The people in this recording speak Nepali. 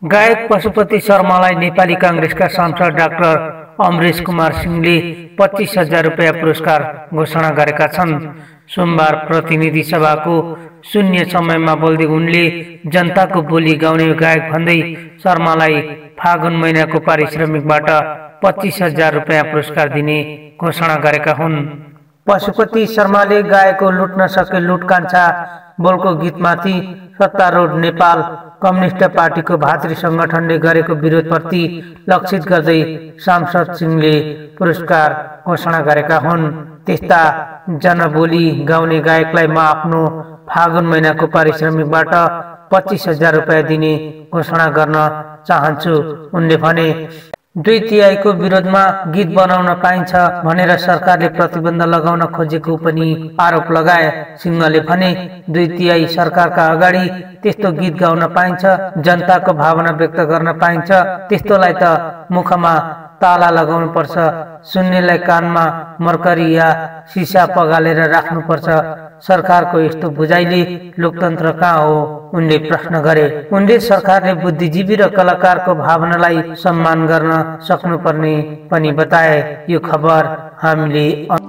गायक पशुपति शर्मालाई नेपाली कांग्रेसका सांसद डाक्टर अमरेश कुमार सिंहले 25,000 रुपैयाँ पुरस्कार घोषणा गरेका छन्। सोमबार प्रतिनिधि सभाको शून्य समयमा बोल्दै उनले जनताको बोली गाउने गायक भन्दै शर्मालाई फागुन महिनाको पारिश्रमिकबाट 25,000 रुपैयाँ पुरस्कार दिने घोषणा गरेका हुन्। पशुपति शर्माले गाएको लुट्न सके लुट कान्छा बोलको गीतमाथि सत्तारूढ नेपाल कम्युनिस्ट पार्टीको भातृ संगठनले गरेको विरोधप्रति लक्षित गर्दै सांसद सिंहले पुरस्कार घोषणा गरेका हुन्। त्यस्ता जनबोली गाउने गायकलाई म आफ्नो फागुन महिनाको पारिश्रमिकबाट 25,000 रुपैयाँ दिने घोषणा गर्न चाहन्छु। उनले भने 2/3 विरोधमा गीत बनाउन पाइन्छ भनेर सरकारले प्रतिबन्ध लगाउन खोजेको पनि आरोप लगाए। सिंहले भने 2/3 सरकारका अगाडि त्यस्तो गीत गाउन पाइन्छ, जनताको भावना व्यक्त गर्न पाइन्छ, त्यस्तोलाई त मुखमा ताला लगाउनु पर्छ, सुन्नेलाई कानमा मर्करी या सिसा पगालेर राख्नुपर्छ। सरकारको यस्तो बुझाइले लोकतन्त्र कहाँ हो? उनले प्रश्न गरे। उनले सरकारले बुद्धिजीवी र कलाकारको भावनालाई सम्मान गर्न सक्नुपर्ने पनि बताए। यो खबर हामीले